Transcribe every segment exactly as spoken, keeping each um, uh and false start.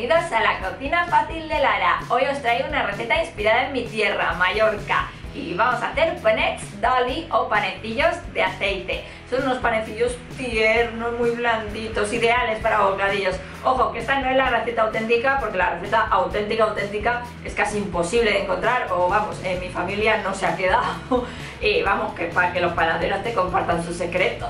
bienvenidos a la cocina fácil de Lara. Hoy os traigo una receta inspirada en mi tierra, Mallorca. Y vamos a hacer panets d'oli o panecillos de aceite. Son unos panecillos tiernos, muy blanditos, ideales para bocadillos. Ojo, que esta no es la receta auténtica, porque la receta auténtica, auténtica es casi imposible de encontrar, o vamos, en mi familia no se ha quedado. Y vamos, que para que los panaderos te compartan sus secretos.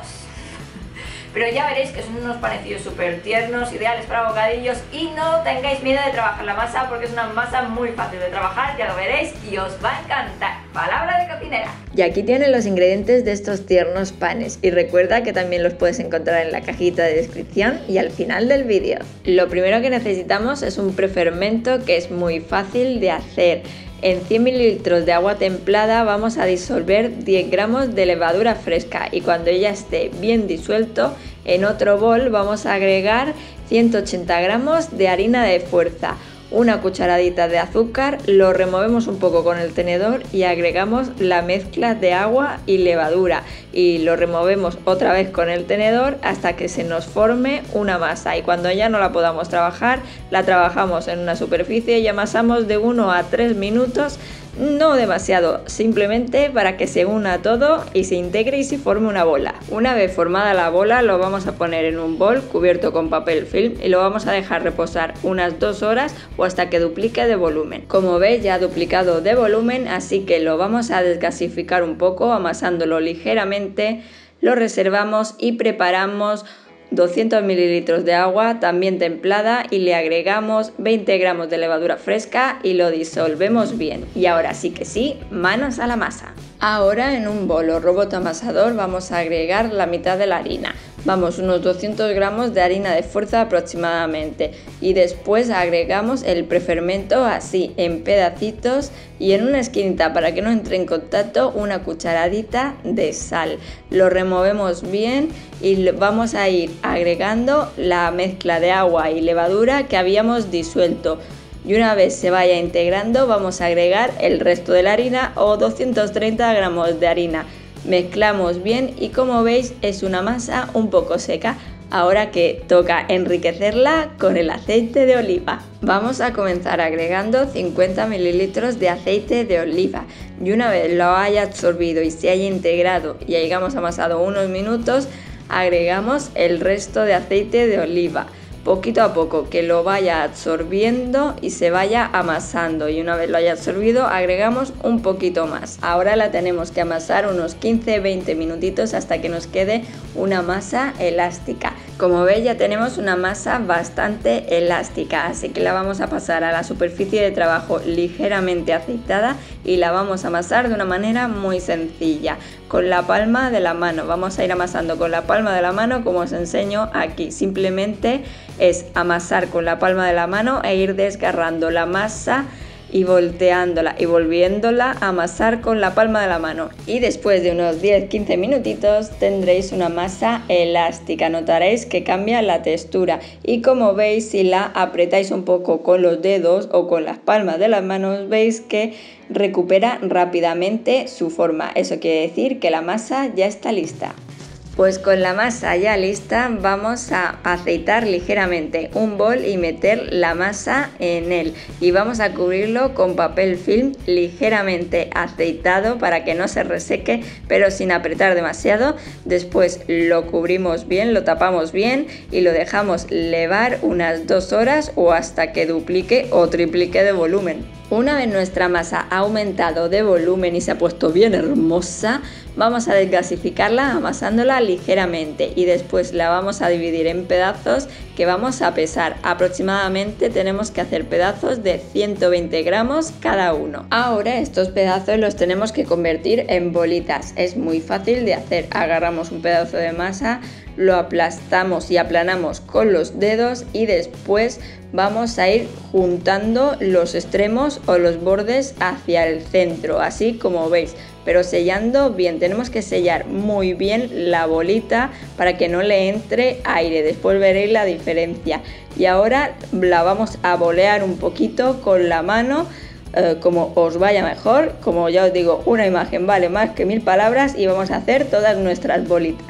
Pero ya veréis que son unos panecillos súper tiernos, ideales para bocadillos, y no tengáis miedo de trabajar la masa porque es una masa muy fácil de trabajar, ya lo veréis y os va a encantar. Palabra de cocinera. Y aquí tienen los ingredientes de estos tiernos panes y recuerda que también los puedes encontrar en la cajita de descripción y al final del vídeo. Lo primero que necesitamos es un prefermento que es muy fácil de hacer. En cien mililitros de agua templada vamos a disolver diez gramos de levadura fresca y cuando ella esté bien disuelto, en otro bol vamos a agregar ciento ochenta gramos de harina de fuerza, una cucharadita de azúcar, lo removemos un poco con el tenedor y agregamos la mezcla de agua y levadura y lo removemos otra vez con el tenedor hasta que se nos forme una masa y cuando ya no la podamos trabajar, la trabajamos en una superficie y amasamos de uno a tres minutos, no demasiado, simplemente para que se una todo y se integre y se forme una bola. Una vez formada la bola lo vamos a poner en un bol cubierto con papel film y lo vamos a dejar reposar unas dos horas o hasta que duplique de volumen. Como veis ya ha duplicado de volumen, así que lo vamos a desgasificar un poco amasándolo ligeramente, lo reservamos y preparamos doscientos mililitros de agua también templada y le agregamos veinte gramos de levadura fresca y lo disolvemos bien. Y ahora sí que sí, manos a la masa. Ahora en un bol o robot amasador vamos a agregar la mitad de la harina. Vamos, unos doscientos gramos de harina de fuerza aproximadamente y después agregamos el prefermento así en pedacitos y en una esquinita para que no entre en contacto una cucharadita de sal. Lo removemos bien y vamos a ir agregando la mezcla de agua y levadura que habíamos disuelto. Y una vez se vaya integrando vamos a agregar el resto de la harina o doscientos treinta gramos de harina. Mezclamos bien y como veis es una masa un poco seca. Ahora que toca enriquecerla con el aceite de oliva. Vamos a comenzar agregando cincuenta mililitros de aceite de oliva y una vez lo haya absorbido y se haya integrado y hayamos amasado unos minutos, agregamos el resto de aceite de oliva. Poquito a poco, que lo vaya absorbiendo y se vaya amasando y una vez lo haya absorbido agregamos un poquito más. Ahora la tenemos que amasar unos quince a veinte minutitos hasta que nos quede una masa elástica. Como veis ya tenemos una masa bastante elástica, así que la vamos a pasar a la superficie de trabajo ligeramente aceitada y la vamos a amasar de una manera muy sencilla, con la palma de la mano. Vamos a ir amasando con la palma de la mano como os enseño aquí, simplemente es amasar con la palma de la mano e ir desgarrando la masa y volteándola y volviéndola a amasar con la palma de la mano y después de unos diez a quince minutitos tendréis una masa elástica, notaréis que cambia la textura y como veis si la apretáis un poco con los dedos o con las palmas de las manos veis que recupera rápidamente su forma, eso quiere decir que la masa ya está lista. Pues con la masa ya lista vamos a aceitar ligeramente un bol y meter la masa en él y vamos a cubrirlo con papel film ligeramente aceitado para que no se reseque pero sin apretar demasiado. Después lo cubrimos bien, lo tapamos bien y lo dejamos levar unas dos horas o hasta que duplique o triplique de volumen. Una vez nuestra masa ha aumentado de volumen y se ha puesto bien hermosa, vamos a desgasificarla amasándola ligeramente y después la vamos a dividir en pedazos que vamos a pesar. Aproximadamente tenemos que hacer pedazos de ciento veinte gramos cada uno. Ahora estos pedazos los tenemos que convertir en bolitas. Es muy fácil de hacer. Agarramos un pedazo de masa, lo aplastamos y aplanamos con los dedos y después vamos a ir juntando los extremos o los bordes hacia el centro, así como veis, pero sellando bien. Tenemos que sellar muy bien la bolita para que no le entre aire, después veréis la diferencia. Y ahora la vamos a bolear un poquito con la mano, eh, como os vaya mejor. Como ya os digo, una imagen vale más que mil palabras y vamos a hacer todas nuestras bolitas.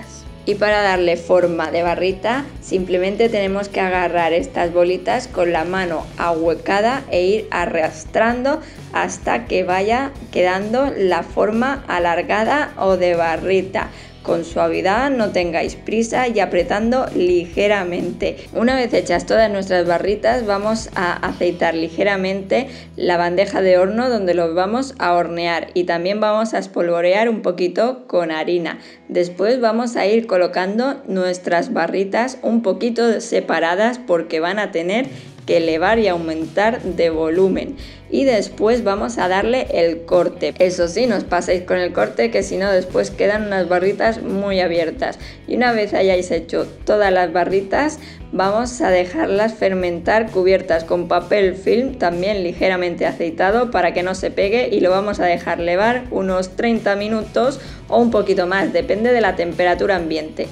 Y para darle forma de barrita, simplemente tenemos que agarrar estas bolitas con la mano ahuecada e ir arrastrando hasta que vaya quedando la forma alargada o de barrita. Con suavidad, no tengáis prisa y apretando ligeramente. Una vez hechas todas nuestras barritas, vamos a aceitar ligeramente la bandeja de horno donde los vamos a hornear y también vamos a espolvorear un poquito con harina. Después vamos a ir colocando nuestras barritas un poquito separadas porque van a tener que elevar y aumentar de volumen, y después vamos a darle el corte. Eso sí, no os paséis con el corte, que si no después quedan unas barritas muy abiertas. Y una vez hayáis hecho todas las barritas, vamos a dejarlas fermentar cubiertas con papel film también ligeramente aceitado para que no se pegue, y lo vamos a dejar levar unos treinta minutos o un poquito más, depende de la temperatura ambiente.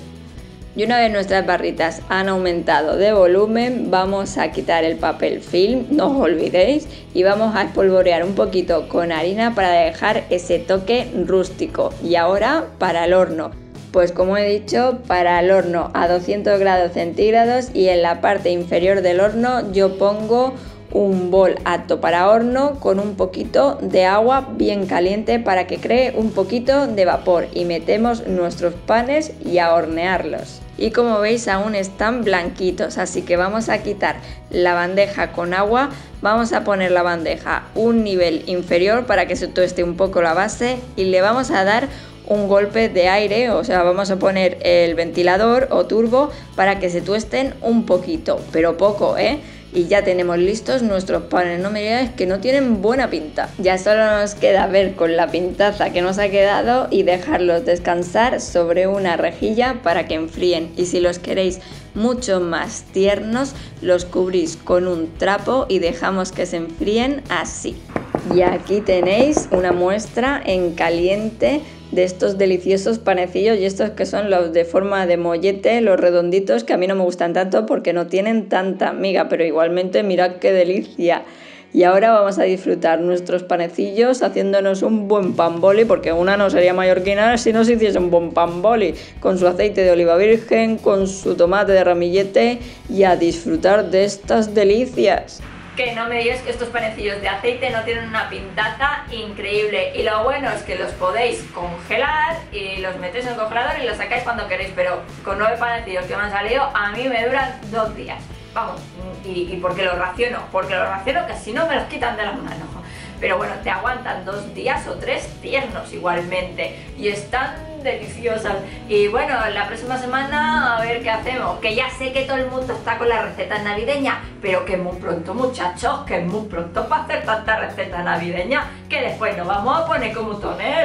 Y una vez nuestras barritas han aumentado de volumen, vamos a quitar el papel film, no os olvidéis, y vamos a espolvorear un poquito con harina para dejar ese toque rústico. Y ahora para el horno. Pues como he dicho, para el horno a doscientos grados centígrados, y en la parte inferior del horno yo pongo un bol apto para horno con un poquito de agua bien caliente para que cree un poquito de vapor, y metemos nuestros panes y a hornearlos. Y como veis aún están blanquitos, así que vamos a quitar la bandeja con agua, vamos a poner la bandeja un nivel inferior para que se tueste un poco la base, y le vamos a dar un golpe de aire, o sea, vamos a poner el ventilador o turbo para que se tuesten un poquito, pero poco, ¿eh? Y ya tenemos listos nuestros panes. No me digáis que no tienen buena pinta. Ya solo nos queda ver con la pintaza que nos ha quedado y dejarlos descansar sobre una rejilla para que enfríen. Y si los queréis mucho más tiernos, los cubrís con un trapo y dejamos que se enfríen así. Y aquí tenéis una muestra en caliente de estos deliciosos panecillos, y estos que son los de forma de mollete, los redonditos, que a mí no me gustan tanto porque no tienen tanta miga, pero igualmente mirad qué delicia. Y ahora vamos a disfrutar nuestros panecillos haciéndonos un buen pan boli, porque una no sería mallorquina si no se hiciese un buen pan boli, con su aceite de oliva virgen, con su tomate de ramillete, y a disfrutar de estas delicias. Que no me digáis que estos panecillos de aceite no tienen una pintaza increíble, y lo bueno es que los podéis congelar y los metéis en el congelador y los sacáis cuando queréis, pero con nueve panecillos que me han salido a mí me duran dos días, vamos, y, y porque los raciono, porque los raciono que si no me los quitan de las manos, pero bueno, te aguantan dos días o tres tiernos igualmente, y están deliciosas. Y bueno, la próxima semana a ver qué hacemos, que ya sé que todo el mundo está con las recetas navideñas, pero que es muy pronto, muchachos, que es muy pronto para hacer tanta receta navideña, que después nos vamos a poner como un tonel.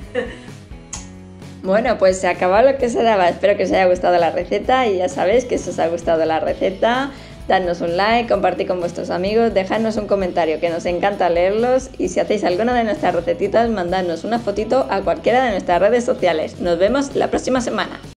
Bueno, pues se acabó lo que se daba. Espero que os haya gustado la receta, y ya sabéis que si os ha gustado la receta, dadnos un like, compartid con vuestros amigos, dejadnos un comentario, que nos encanta leerlos, y si hacéis alguna de nuestras recetitas, mandadnos una fotito a cualquiera de nuestras redes sociales. Nos vemos la próxima semana.